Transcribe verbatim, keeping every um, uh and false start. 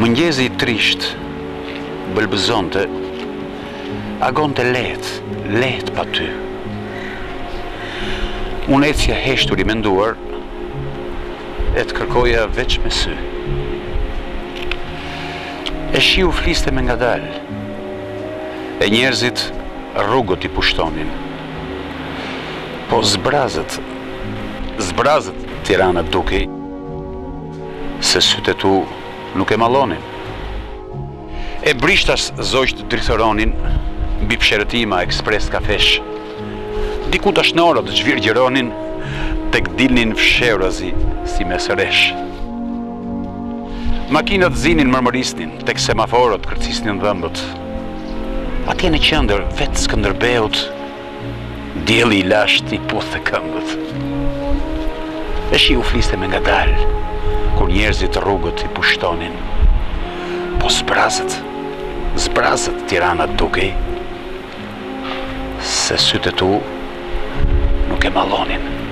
Mëngjezi i trisht, bëlbëzonte, agonte lehtë, lehtë pa ty. Unë ecja heshtur i menduar, e të kërkoja veç me sy. E shiu fliste me ngadalë, e njerëzit rrugët i pushtonin. Po zbrazët, zbrazët Tirana dukej, se sytë e tu nuk e mallonin. E brishtas zogjt drithëronin mbi psherëtima ekspres kafesh. Diku dashnorët zhvirgjeronin tek dilnin fsherazi si mesëresh. Makinat zinin mërmërisnin, tek semaforët kërcisnin dhëmbët. Atje në qendër vetë Skënderbeut, dielli i lashtë i puthë këmbët. E shiu fliste me ngadalë, kur njerëzit rrugët i pushtonin. Po zbrazët, zbrazët Tirana dukej, se sytë e tu nuk e mallonin.